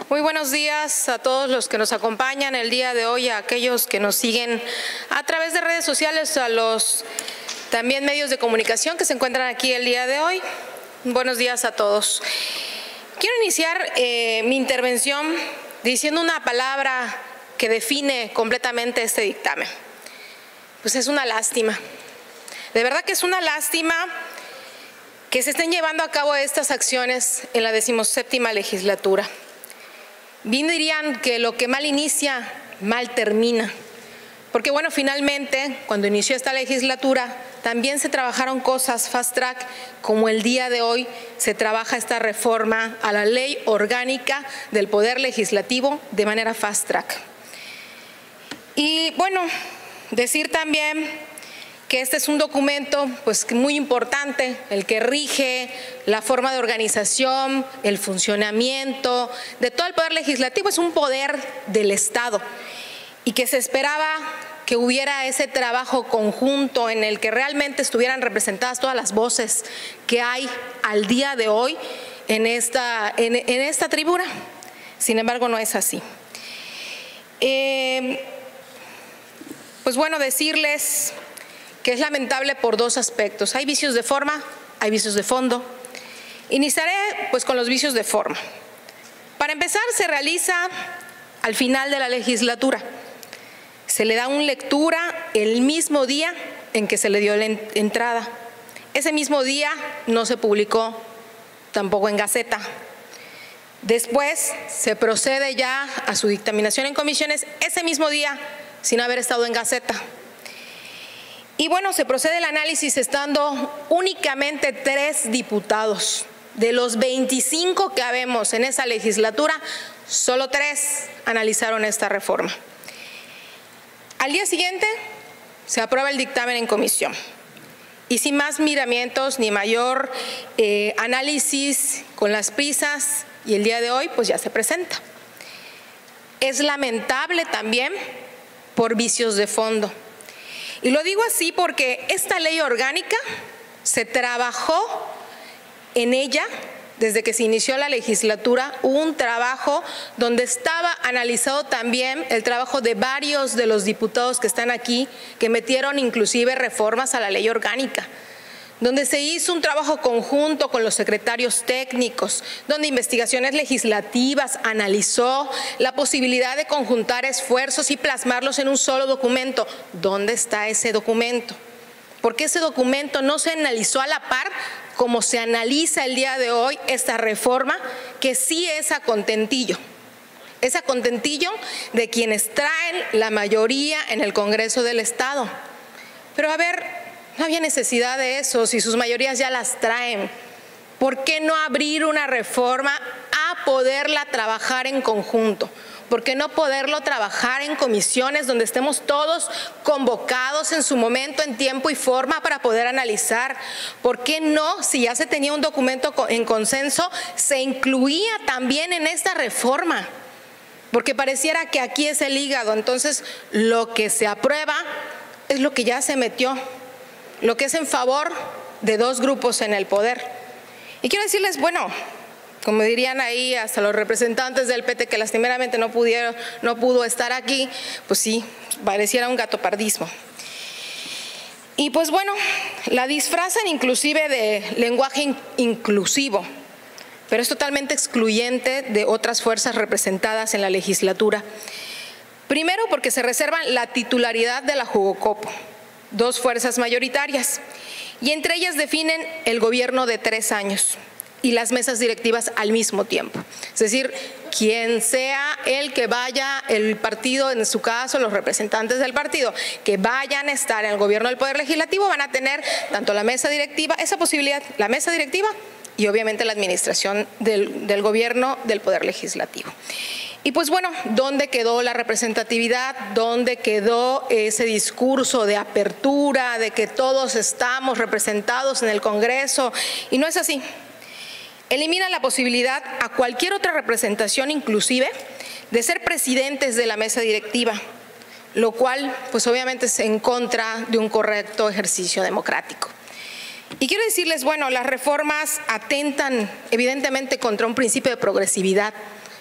Muy buenos días a todos los que nos acompañan el día de hoy, a aquellos que nos siguen a través de redes sociales, a los también medios de comunicación que se encuentran aquí el día de hoy. Buenos días a todos. Quiero iniciar mi intervención diciendo una palabra que define completamente este dictamen. Pues es una lástima. De verdad que es una lástima que se estén llevando a cabo estas acciones en la 17ª legislatura. Bien dirían que lo que mal inicia, mal termina. Porque bueno, finalmente, cuando inició esta legislatura, también se trabajaron cosas fast track, como el día de hoy se trabaja esta reforma a la ley orgánica del Poder Legislativo de manera fast track. Y bueno, decir también que este es un documento pues muy importante, el que rige la forma de organización, el funcionamiento de todo el Poder Legislativo. Es un poder del Estado y que se esperaba que hubiera ese trabajo conjunto en el que realmente estuvieran representadas todas las voces que hay al día de hoy en esta tribuna. Sin embargo, no es así. Pues bueno, decirles que es lamentable por dos aspectos. Hay vicios de forma, hay vicios de fondo. Iniciaré pues con los vicios de forma. Para empezar, se realiza al final de la legislatura. Se le da una lectura el mismo día en que se le dio la entrada. Ese mismo día no se publicó tampoco en Gaceta. Después se procede ya a su dictaminación en comisiones ese mismo día sin haber estado en Gaceta. Y bueno, se procede el análisis estando únicamente 3 diputados. De los 25 que habemos en esa legislatura, solo 3 analizaron esta reforma. Al día siguiente se aprueba el dictamen en comisión. Y sin más miramientos ni mayor análisis con las prisas, y el día de hoy pues ya se presenta. Es lamentable también por vicios de fondo. Y lo digo así porque esta ley orgánica se trabajó en ella desde que se inició la legislatura. Hubo un trabajo donde estaba analizado también el trabajo de varios de los diputados que están aquí, que metieron inclusive reformas a la ley orgánica, donde se hizo un trabajo conjunto con los secretarios técnicos, donde Investigaciones Legislativas analizó la posibilidad de conjuntar esfuerzos y plasmarlos en un solo documento. ¿Dónde está ese documento? Porque ese documento no se analizó a la par como se analiza el día de hoy esta reforma, que sí es a contentillo. Es a contentillo de quienes traen la mayoría en el Congreso del Estado. Pero a ver, no había necesidad de eso, si sus mayorías ya las traen. ¿Por qué no abrir una reforma a poderla trabajar en conjunto? ¿Por qué no poderlo trabajar en comisiones donde estemos todos convocados en su momento, en tiempo y forma para poder analizar? ¿Por qué no, si ya se tenía un documento en consenso, se incluía también en esta reforma? Porque pareciera que aquí es el hígado, entonces lo que se aprueba es lo que ya se metió, lo que es en favor de 2 grupos en el poder. Y quiero decirles, bueno, como dirían ahí hasta los representantes del PT que lastimeramente no pudo estar aquí, pues sí, pareciera un gatopardismo. Y pues bueno, la disfrazan inclusive de lenguaje inclusivo, pero es totalmente excluyente de otras fuerzas representadas en la legislatura. Primero, porque se reservan la titularidad de la Jugocopo, 2 fuerzas mayoritarias, y entre ellas definen el gobierno de 3 años y las mesas directivas al mismo tiempo. Es decir, quien sea el que vaya, el partido, en su caso los representantes del partido, que vayan a estar en el gobierno del Poder Legislativo, van a tener tanto la mesa directiva, esa posibilidad, la mesa directiva y obviamente la administración del gobierno del Poder Legislativo. Y pues bueno, ¿dónde quedó la representatividad? ¿Dónde quedó ese discurso de apertura, de que todos estamos representados en el Congreso? Y no es así. Elimina la posibilidad a cualquier otra representación, inclusive, de ser presidentes de la mesa directiva, lo cual pues obviamente es en contra de un correcto ejercicio democrático. Y quiero decirles, bueno, las reformas atentan evidentemente contra un principio de progresividad.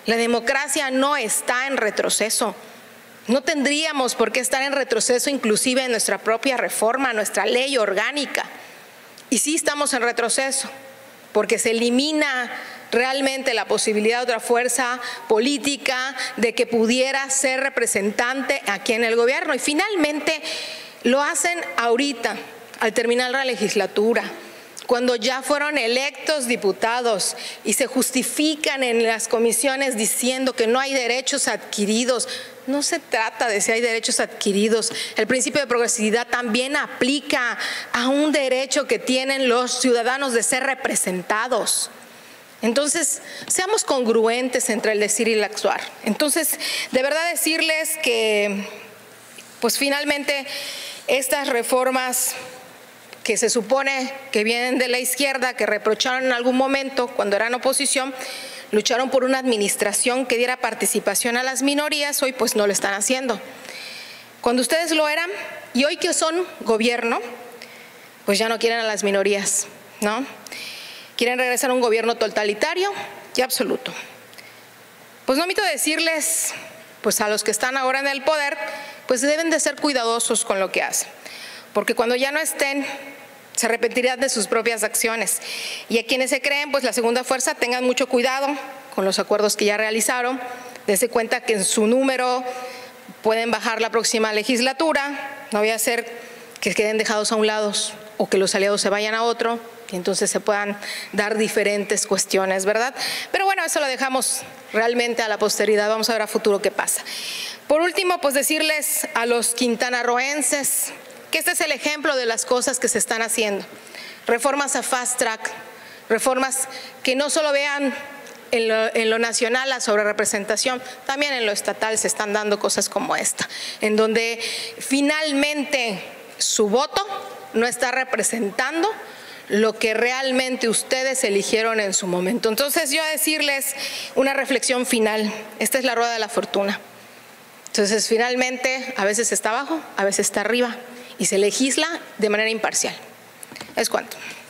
La democracia no está en retroceso. No tendríamos por qué estar en retroceso inclusive en nuestra propia reforma, nuestra ley orgánica. Y sí estamos en retroceso, porque se elimina realmente la posibilidad de otra fuerza política de que pudiera ser representante aquí en el gobierno. Y finalmente lo hacen ahorita, al terminar la legislatura, cuando ya fueron electos diputados y se justifican en las comisiones diciendo que no hay derechos adquiridos. No se trata de si hay derechos adquiridos. El principio de progresividad también aplica a un derecho que tienen los ciudadanos de ser representados. Entonces, seamos congruentes entre el decir y el actuar. Entonces, de verdad decirles que, pues finalmente, estas reformas que se supone que vienen de la izquierda, que reprocharon en algún momento cuando eran oposición, lucharon por una administración que diera participación a las minorías, hoy pues no lo están haciendo. Cuando ustedes lo eran y hoy que son gobierno, pues ya no quieren a las minorías, ¿no? Quieren regresar a un gobierno totalitario y absoluto. Pues no omito decirles, pues a los que están ahora en el poder, pues deben de ser cuidadosos con lo que hacen, porque cuando ya no estén, se arrepentirán de sus propias acciones. Y a quienes se creen, pues la segunda fuerza, tengan mucho cuidado con los acuerdos que ya realizaron, dense cuenta que en su número pueden bajar la próxima legislatura, no vaya a ser que queden dejados a un lado o que los aliados se vayan a otro y entonces se puedan dar diferentes cuestiones, ¿verdad? Pero bueno, eso lo dejamos realmente a la posteridad, vamos a ver a futuro qué pasa. Por último, pues decirles a los quintanarroenses que este es el ejemplo de las cosas que se están haciendo. Reformas a fast track, reformas que no solo vean en lo nacional la sobrerepresentación, también en lo estatal se están dando cosas como esta, en donde finalmente su voto no está representando lo que realmente ustedes eligieron en su momento. Entonces yo a decirles una reflexión final, esta es la rueda de la fortuna. Entonces finalmente a veces está abajo, a veces está arriba y se legisla de manera imparcial. Es cuanto.